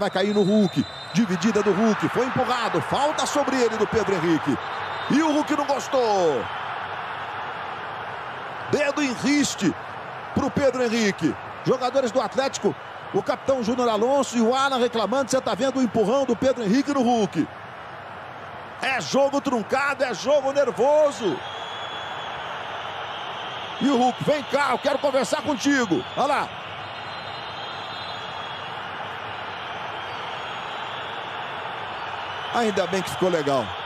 Vai cair no Hulk. Dividida do Hulk. Foi empurrado. Falta sobre ele do Pedro Henrique. E o Hulk não gostou. Dedo em riste para o Pedro Henrique. Jogadores do Atlético. O capitão Júnior Alonso e o Alan reclamando. Você está vendo o empurrão do Pedro Henrique no Hulk. É jogo truncado. É jogo nervoso. E o Hulk, vem cá, eu quero conversar contigo. Olha lá. Ainda bem que ficou legal.